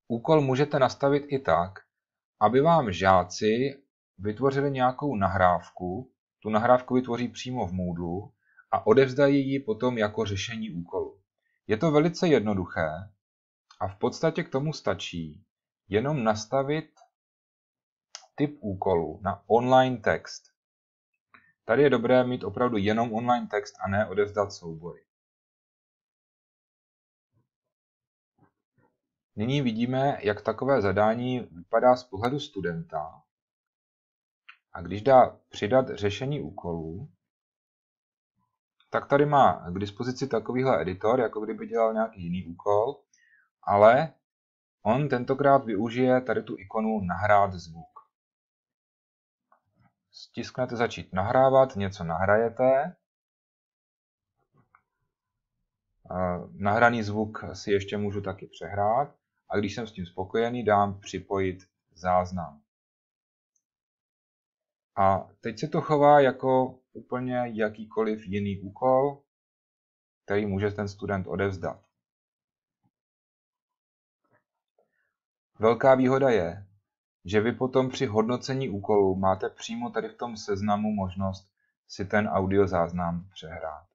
úkol můžete nastavit i tak, aby vám žáci vytvořili nějakou nahrávku, tu nahrávku vytvoří přímo v Moodlu a odevzdají ji potom jako řešení úkolu. Je to velice jednoduché a v podstatě k tomu stačí jenom nastavit typ úkolu na online text. Tady je dobré mít opravdu jenom online text a ne odevzdat soubory. Nyní vidíme, jak takové zadání vypadá z pohledu studenta. A když dá přidat řešení úkolů, tak tady má k dispozici takovýhle editor, jako kdyby dělal nějaký jiný úkol, ale on tentokrát využije tady tu ikonu nahrát zvuk. Stisknete začít nahrávat, něco nahrajete. Nahraný zvuk si ještě můžu taky přehrát a když jsem s tím spokojený, dám připojit záznam. A teď se to chová jako úplně jakýkoliv jiný úkol, který může ten student odevzdat. Velká výhoda je, že vy potom při hodnocení úkolů máte přímo tady v tom seznamu možnost si ten audiozáznam přehrát.